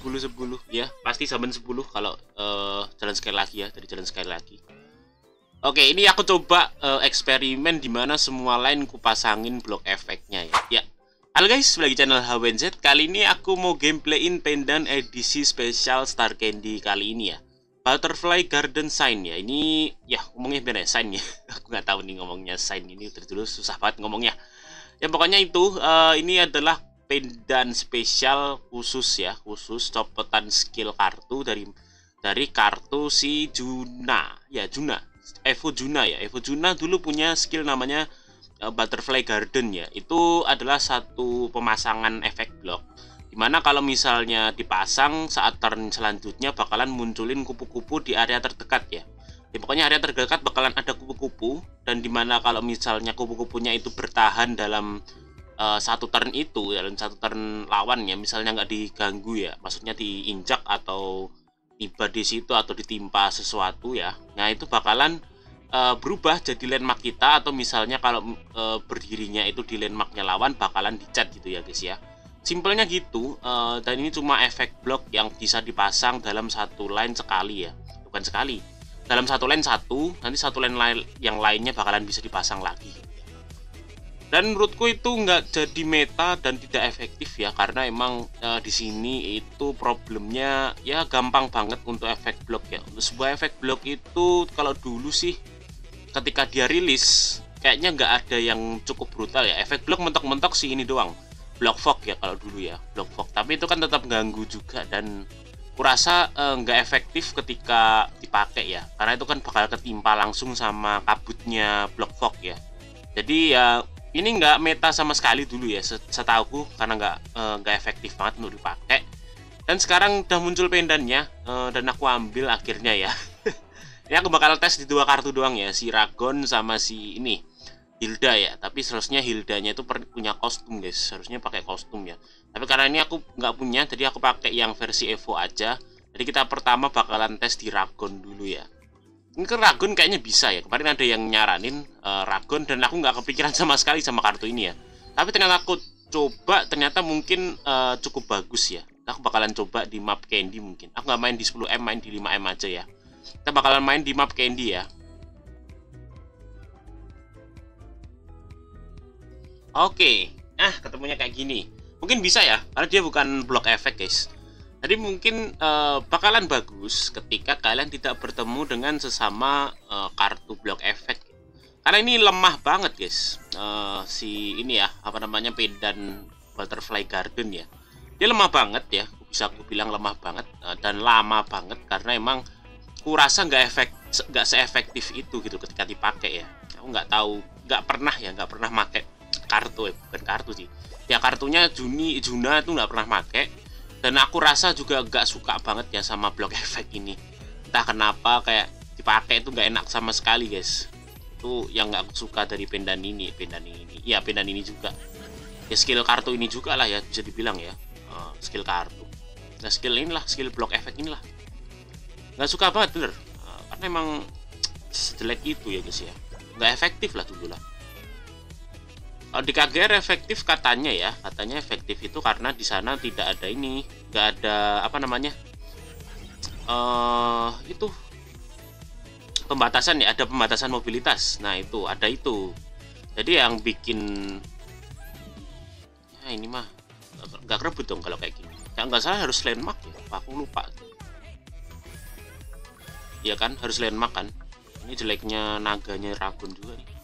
10 ya, pasti summon 10 kalau jalan sekali lagi ya, dari jalan sekali lagi. Oke, ini aku coba eksperimen dimana semua line ku pasangin blok efeknya ya. Ya. Halo guys, balik channel HWNZ. Kali ini aku mau gameplayin pendant edisi spesial Star Candy kali ini ya. Butterfly Garden Sign ya. Ini ya ngomongnya bener ya, sign ya. Aku nggak tahu nih ngomongnya sign ini dulu susah banget ngomongnya. Ya pokoknya itu ini adalah pendant spesial khusus ya, khusus copotan skill kartu dari kartu si Juna. Ya, Juna. Evo Juna ya. Evo Juna dulu punya skill namanya Butterfly Garden ya. Itu adalah satu pemasangan efek blok, dimana kalau misalnya dipasang saat turn selanjutnya bakalan munculin kupu-kupu di area terdekat ya. Ya pokoknya area terdekat bakalan ada kupu-kupu, dan dimana kalau misalnya kupu-kupunya itu bertahan dalam satu turn itu, dalam satu turn lawan ya, misalnya nggak diganggu ya, maksudnya diinjak atau tiba di situ atau ditimpa sesuatu ya, nah itu bakalan berubah jadi landmark kita, atau misalnya kalau berdirinya itu di landmarknya lawan bakalan dicat gitu ya guys ya. Simpelnya gitu, dan ini cuma efek blok yang bisa dipasang dalam satu line sekali ya, bukan sekali, dalam satu line satu, nanti satu line yang lainnya bakalan bisa dipasang lagi. Dan menurutku itu nggak jadi meta dan tidak efektif ya, karena emang di sini itu problemnya ya gampang banget untuk efek blok ya. Untuk sebuah efek blok itu kalau dulu sih ketika dia rilis kayaknya nggak ada yang cukup brutal ya. Efek blok mentok-mentok sih ini doang, block fog ya kalau dulu ya, block fog. Tapi itu kan tetap ganggu juga, dan kurasa nggak efektif ketika dipakai ya, karena itu kan bakal ketimpa langsung sama kabutnya block fog ya. Jadi ya ini nggak meta sama sekali dulu ya setauku, karena nggak efektif banget untuk dipakai. Dan sekarang udah muncul pendannya, dan aku ambil akhirnya ya. Ini aku bakal tes di dua kartu doang ya, si Ragon sama si ini Hilda ya. Tapi seharusnya Hildanya itu punya kostum guys, harusnya pakai kostum ya. Tapi karena ini aku nggak punya, jadi aku pakai yang versi Evo aja. Jadi kita pertama bakalan tes di Ragon dulu ya. Ini kan Ragon kayaknya bisa ya, kemarin ada yang nyaranin Ragon, dan aku nggak kepikiran sama sekali sama kartu ini ya. Tapi ternyata aku coba, ternyata mungkin cukup bagus ya. Aku bakalan coba di map Candy mungkin. Aku nggak main di 10M, main di 5M aja ya. Kita bakalan main di map Candy ya. Oke, ketemunya kayak gini. Mungkin bisa ya, karena dia bukan block efek guys. Jadi mungkin bakalan bagus ketika kalian tidak bertemu dengan sesama kartu blok efek. Karena ini lemah banget guys, si ini ya, apa namanya, pendant Butterfly Garden ya. Dia lemah banget ya, bisa aku bilang lemah banget, dan lama banget, karena emang kurasa nggak seefektif itu gitu ketika dipakai ya. Aku nggak tahu, nggak pernah pakai kartu ya, bukan kartu sih. Ya kartunya Juna itu nggak pernah pakai. Dan aku rasa juga gak suka banget ya sama blok efek ini. Entah kenapa kayak dipakai itu gak enak sama sekali guys. Itu yang gak aku suka dari pendant ini. Iya, pendant ini juga. Ya skill kartu ini juga lah ya, bisa dibilang ya. Skill kartu. Nah skill inilah, skill blok efek inilah. Gak suka banget bener. Karena emang sejelek itu ya guys ya. Gak efektif lah dulu lah. Kalau di KGR efektif katanya ya, katanya efektif itu karena di sana tidak ada ini, nggak ada apa namanya, itu pembatasan ya, ada pembatasan mobilitas. Nah itu ada itu. Jadi yang bikin, ya ini mah nggak kerebut dong kalau kayak gini. Ya nggak salah harus landmark ya, aku lupa. Iya kan harus landmark kan. Ini jeleknya naganya Ragon juga nih.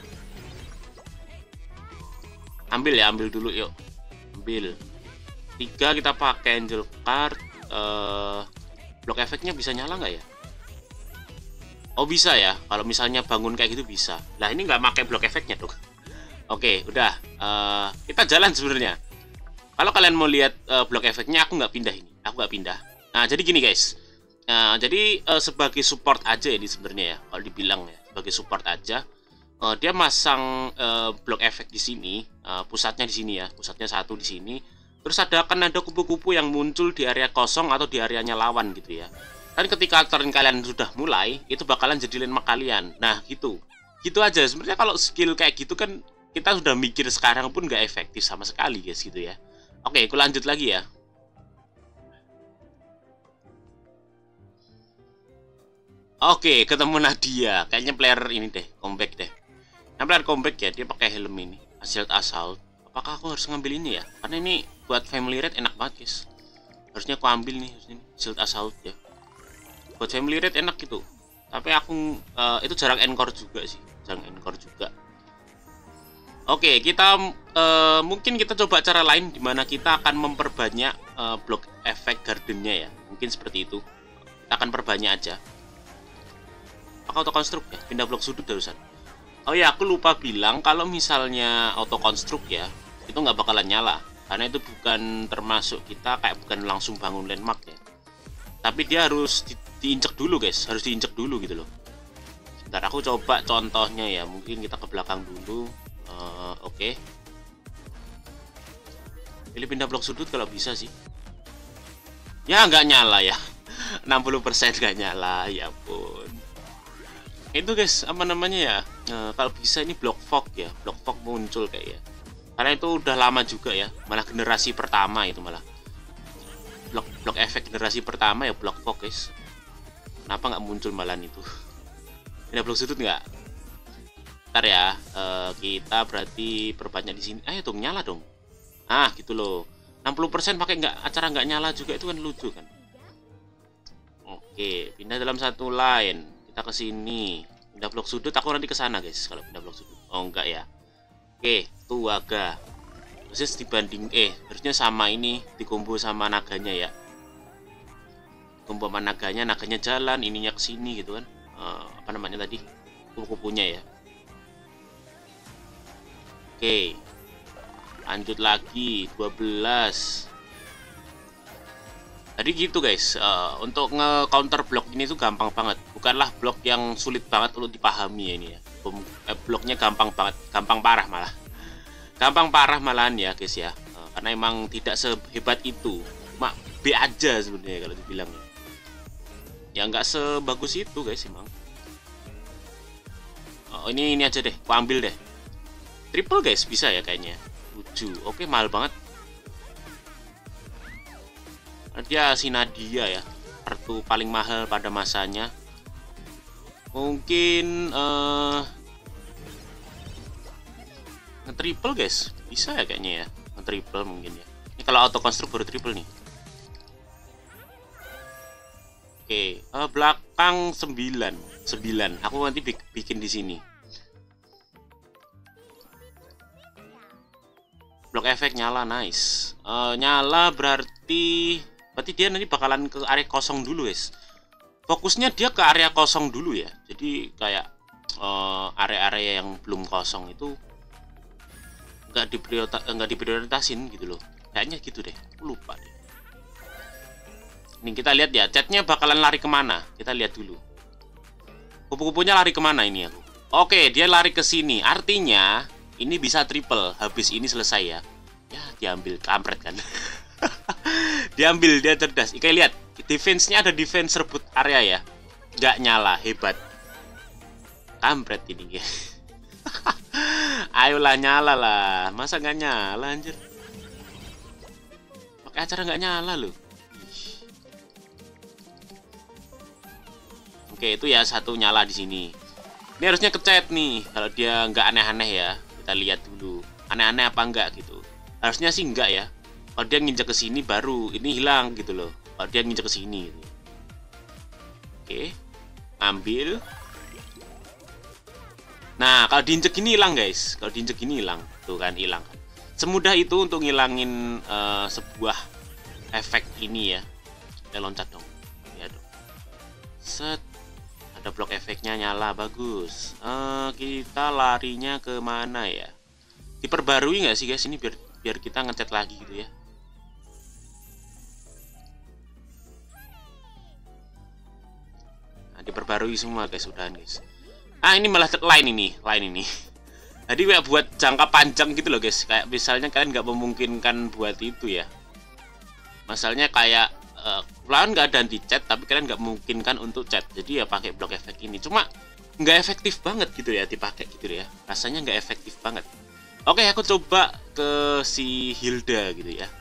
Ambil ya, ambil dulu yuk, ambil 3, kita pakai angel card. Blok efeknya bisa nyala nggak ya? Oh bisa ya, kalau misalnya bangun kayak gitu bisa. Lah ini nggak pakai blok efeknya dong. Oke udah, kita jalan sebenarnya. Kalau kalian mau lihat blok efeknya, aku nggak pindah ini, aku nggak pindah. Nah jadi gini guys, jadi sebagai support aja ini sebenarnya ya, kalau dibilang ya sebagai support aja. Dia masang blok efek di sini, pusatnya di sini ya, pusatnya satu di sini. Terus ada kupu-kupu yang muncul di area kosong atau di areanya lawan gitu ya. Dan ketika turn kalian sudah mulai, itu bakalan jadi landmark kalian. Nah gitu aja. Sebenarnya kalau skill kayak gitu kan kita sudah mikir sekarang, pun nggak efektif sama sekali guys gitu ya. Oke, aku lanjut lagi ya. Oke, ketemu Nadia. Kayaknya player ini deh, comeback deh. Nah, player comeback ya, dia pakai helm ini, Shield Assault. Apakah aku harus ngambil ini ya? Karena ini buat family raid enak banget, guys. Harusnya aku ambil nih, Shield Assault ya. Buat family raid enak gitu. Tapi aku itu jarang encore juga sih, jarang encore juga. Oke, kita mungkin kita coba cara lain dimana kita akan memperbanyak blok efek gardennya ya. Mungkin seperti itu. Kita akan perbanyak aja. Apakah auto construct ya? Pindah blok sudut terusan. Oh ya, aku lupa bilang kalau misalnya auto construct ya, itu nggak bakalan nyala. Karena itu bukan termasuk kita kayak bukan langsung bangun landmark ya. Tapi dia harus diinjek dulu guys, harus diinjek dulu gitu loh. Sebentar, aku coba contohnya ya. Mungkin kita ke belakang dulu. Oke. Pilih pindah blok sudut kalau bisa sih. Ya nggak nyala ya. 60% nggak nyala, ya ampun. Itu guys, apa namanya ya? Kalau bisa ini blok fog ya, blok fog muncul kayak ya. Karena itu udah lama juga ya, malah generasi pertama itu malah. Blok efek generasi pertama ya blok fog guys. Kenapa nggak muncul malahan itu? Pindah blok sudut nggak? Ntar ya, kita berarti perbanyak di sini. Ayo dong nyala dong. Ah gitu loh. 60% pakai acara nggak nyala juga itu kan lucu kan. Oke, pindah dalam satu line. Kita ke sini. Pindah blok sudut, aku nanti ke sana guys kalau pindah blok sudut. Oh enggak ya. Oke, tuh agak. Terus dibanding harusnya sama ini dikombo sama naganya ya. Kombo sama naganya jalan, ininya ke sini gitu kan. Apa namanya tadi? Kupu-kupunya ya. Oke. Lanjut lagi 12. Jadi gitu guys, untuk nge-counter blok ini tuh gampang banget. Bukanlah blok yang sulit banget untuk dipahami ya ini ya. Bloknya gampang banget, gampang parah malah. Gampang parah malahan ya guys ya. Karena emang tidak sehebat itu. Cuma B aja sebenarnya kalau dibilang ya. Ya nggak sebagus itu guys emang. Oh, ini aja deh, aku ambil deh. Triple guys, bisa ya kayaknya. 7. Oke, mahal banget. Dia si Nadia ya, kartu paling mahal pada masanya. Mungkin nge-triple guys, bisa ya kayaknya ya, nge-triple mungkin ya. Ini kalau auto construct baru triple nih. Oke, belakang 9. Aku nanti bikin di sini. Blok efek nyala, nice. Nyala berarti dia nanti bakalan ke area kosong dulu guys. Fokusnya dia ke area kosong dulu ya. Jadi kayak area-area yang belum kosong itu nggak diprioritasin gitu loh. Kayaknya gitu deh, aku lupa deh. Ini kita lihat ya, chatnya bakalan lari kemana? Kita lihat dulu. Kupu-kupunya lari kemana ini aku? Oke, dia lari ke sini. Artinya ini bisa triple habis ini selesai ya. Ya diambil, kampret kan. Diambil, dia cerdas. Oke lihat, defense-nya ada defense rebut area ya. Nggak nyala, hebat. Kampret ini guys. Ayolah nyala lah. Masa nggak nyala anjir? Pakai acara nggak nyala loh. Oke, itu ya satu nyala di sini. Ini harusnya kecet nih. Kalau dia nggak aneh-aneh ya. Kita lihat dulu aneh-aneh apa enggak gitu. Harusnya sih enggak ya. Kalau dia nginjek ke sini baru ini hilang gitu loh. Kalau dia nginjek ke sini gitu. Oke, ambil. Nah, kalau diinjek ini hilang guys. Kalau diinjek ini hilang, tuh kan hilang. Semudah itu untuk ngilangin sebuah efek ini ya. Kita loncat dong. Ya dong. Set. Ada blok efeknya nyala, bagus. Kita larinya ke mana ya? Diperbarui nggak sih guys ini biar kita ngecat lagi gitu ya? Nah, diperbarui semua guys, udahan guys. Ini malah line ini. Jadi kayak buat jangka panjang gitu loh guys. Kayak misalnya kalian nggak memungkinkan buat itu ya. Masalahnya kayak lawan nggak ada anti chat tapi kalian nggak memungkinkan untuk chat, jadi ya pakai blok efek ini. Cuma nggak efektif banget gitu ya dipakai gitu ya, rasanya nggak efektif banget. Oke, aku coba ke si Hilda gitu ya.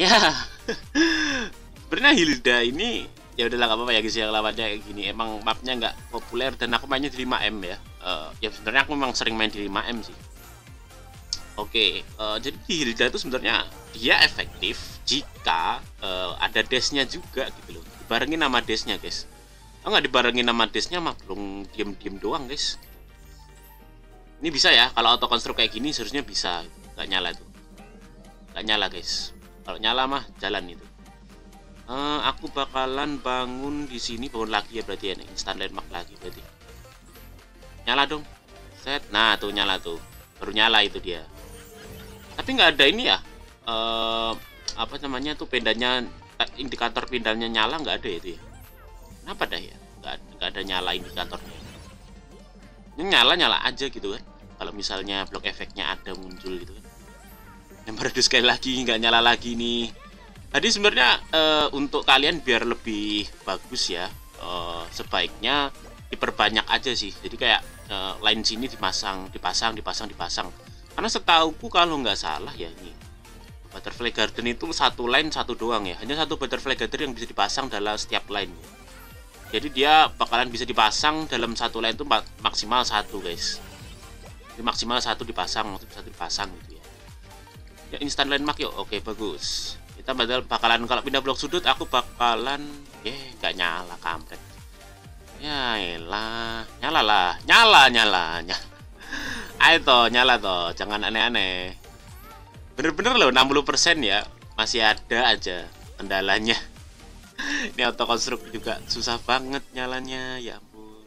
Ya. Sebenarnya Hilda ini ya udahlah nggak apa-apa ya guys, yang lawannya kayak gini emang mapnya nggak populer dan aku mainnya di 5M ya. Ya sebenarnya aku memang sering main di 5M sih. Oke, jadi di Hilda itu sebenarnya dia efektif jika ada dashnya juga gitu loh, dibarengin nama dashnya guys. Oh nggak dibarengin nama dashnya mah belum diem-diem doang guys. Ini bisa ya, kalau auto construct kayak gini seharusnya bisa. Nggak nyala tuh, nggak nyala guys. Kalau nyala mah jalan itu. Aku bakalan bangun di sini, bangun lagi ya berarti ya nih, instant landmark lagi berarti. Nyala dong, set. Nah tuh nyala tuh, baru nyala itu dia. Tapi nggak ada ini ya, apa namanya tuh pendanya, indikator pindahnya nyala nggak ada itu ya. Kenapa dah ya? Nggak ada nyala indikatornya. Ini nyala aja gitu kan. Kalau misalnya blok efeknya ada muncul gitu kan. Yang baru sekali lagi nggak nyala lagi nih. Tadi sebenarnya untuk kalian biar lebih bagus ya, sebaiknya diperbanyak aja sih. Jadi kayak line sini dipasang. Karena setauku kalau nggak salah ya ini butterfly garden itu satu line satu doang ya. Hanya satu butterfly garden yang bisa dipasang dalam setiap line. Jadi dia bakalan bisa dipasang dalam satu line itu maksimal satu guys. Jadi maksimal satu dipasang, satu dipasang gitu ya. Ya instant landmark yuk, oke bagus. Kita bakalan kalau pindah blok sudut aku bakalan nggak nyala kampret. Ya elah, nyala. Ayo toh, nyala toh, jangan aneh-aneh. Bener-bener loh 60% ya, masih ada aja kendalanya. Ini auto construct juga susah banget nyalanya, ya ampun.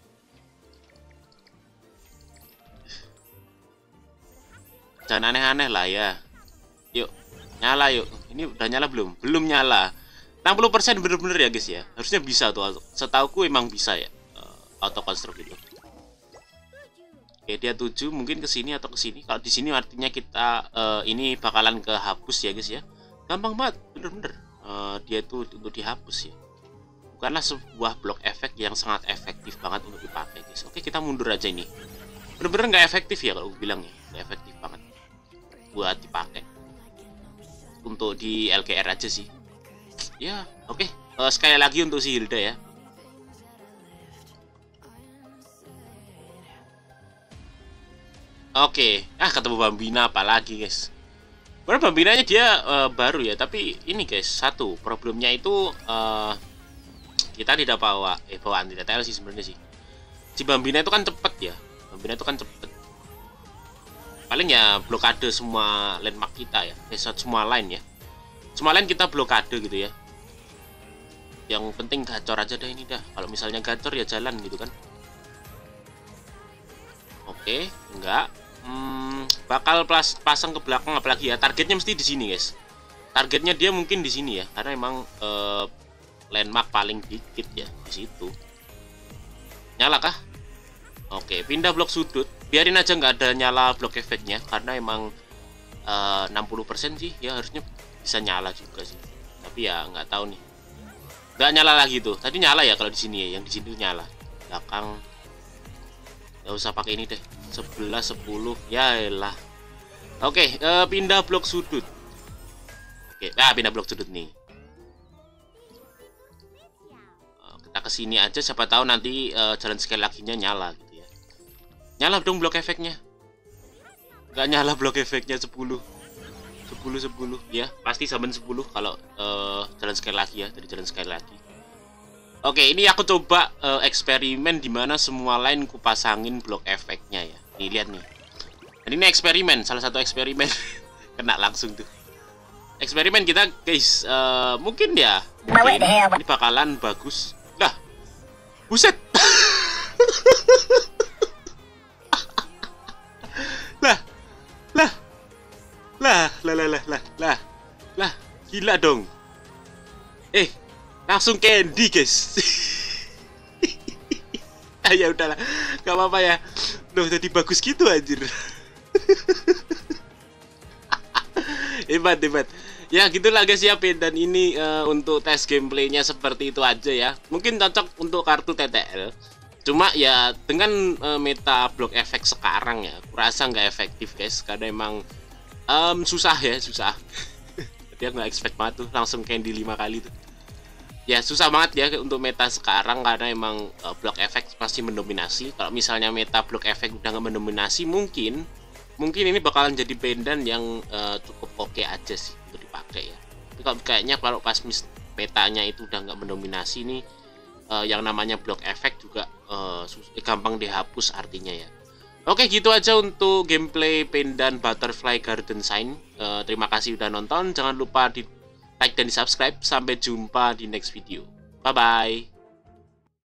Jangan aneh-aneh lah ya. Yuk, nyala yuk. Ini udah nyala belum? Belum nyala. 60% bener-bener ya guys ya. Harusnya bisa tuh. Setauku emang bisa ya. Auto construct itu. Oke, dia 7 mungkin ke sini atau ke sini. Kalau di sini artinya kita ini bakalan kehapus ya guys ya. Gampang banget, bener-bener. Dia itu untuk dihapus ya. Bukanlah sebuah blok efek yang sangat efektif banget untuk dipakai guys. Oke, kita mundur aja ini. Bener-bener nggak efektif ya kalau gue bilang ya. Nggak efektif banget buat dipakai. Untuk di LGR aja sih. Ya, oke. Sekali lagi untuk si Hilda ya. Oke, ketemu Bambina apalagi guys. Karena Bambinanya dia baru ya, tapi ini guys, satu problemnya itu kita tidak bawa anti detail sih sebenarnya sih. Si Bambina itu kan cepet ya, paling ya blokade semua landmark kita ya, semua line ya, semua line kita blokade gitu ya. Yang penting gacor aja dah ini dah. Kalau misalnya gacor ya jalan gitu kan. Oke, enggak. Bakal pasang ke belakang apalagi ya. Targetnya mesti di sini, guys. Targetnya dia mungkin di sini ya, karena emang landmark paling dikit ya di situ. Nyala kah? Oke, pindah blok sudut. Biarin aja nggak ada nyala blok efeknya karena emang 60% sih ya harusnya bisa nyala juga sih. Tapi ya nggak tahu nih. Nggak nyala lagi tuh. Tadi nyala ya kalau di sini ya, yang di sini tuh nyala. Belakang nggak usah pakai ini deh. 11 10 ya elah. Oke, pindah blok sudut. Oke, pindah blok sudut nih. Kita kesini aja, siapa tahu nanti jalan sekali laginya nyala gitu ya. Nyala dong blok efeknya. Nggak nyala blok efeknya 10 ya, pasti zaman 10 kalau jalan sekali lagi ya, dari jalan sekali lagi. Oke, ini aku coba eksperimen dimana semua line ku pasangin blok efeknya ya. Nih lihat nih. Dan ini eksperimen, salah satu eksperimen. Kena langsung tuh. Eksperimen kita guys, mungkin ya, ini bakalan bagus. Lah, buset. lah, gila dong. Langsung candy guys. Ya udahlah, gak apa-apa ya. Loh, jadi bagus gitu anjir. hebat. Ya gitulah guys ya, dan ini untuk tes gameplaynya seperti itu aja ya. Mungkin cocok untuk kartu TTL. Cuma ya dengan meta block efek sekarang ya, kurasa nggak efektif guys, karena emang susah. dia nggak expect banget tuh langsung candy 5 kali tuh. Ya susah banget ya untuk meta sekarang karena emang block effect masih mendominasi. Kalau misalnya meta block effect udah nggak mendominasi, mungkin ini bakalan jadi pendan yang cukup oke aja sih untuk dipakai ya. Tapi kalau kayaknya kalau pas metanya itu udah nggak mendominasi nih, yang namanya block effect juga gampang dihapus artinya ya. Oke, gitu aja untuk gameplay pendan Butterfly Garden Sign. Terima kasih udah nonton. Jangan lupa di like dan di subscribe. Sampai jumpa di next video. Bye bye.